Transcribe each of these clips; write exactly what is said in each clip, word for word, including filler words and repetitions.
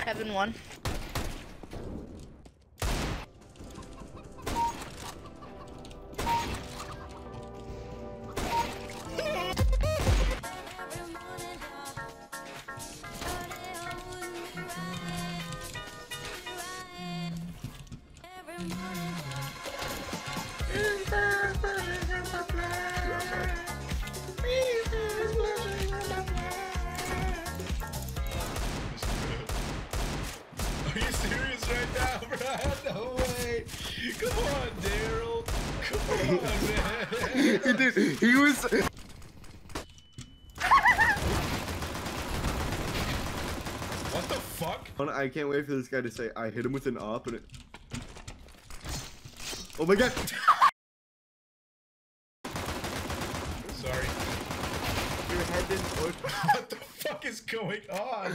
Heaven one. Are you serious right now, bro? No way. Come on, Daryl. Come on, man. Dude, he was. What the fuck? I can't wait for this guy to say, I hit him with an op and it. Oh my god! Sorry. Your head didn't work. What the fuck is going on?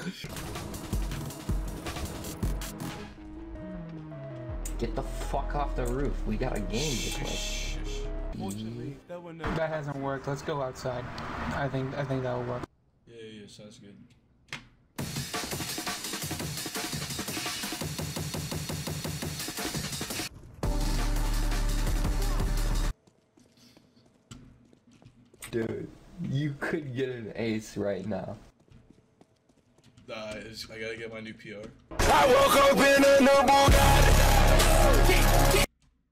Get the fuck off the roof. We got a game to play. Fortunately, that one never. That hasn't worked. Let's go outside. I think I think that will work. Yeah, yeah, yeah, sounds good. Dude, you could get an ace right now. Nah, I, just, I gotta get my new P R. I woke up in a new Bugatti.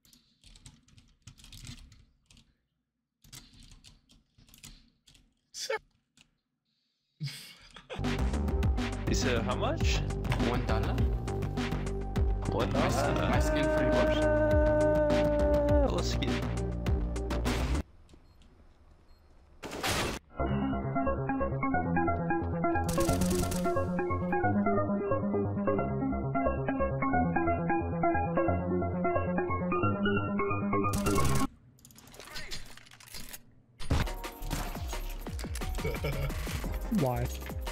You said how much? One dollar. One dollar. My skin free version. Uh, let's get. Why?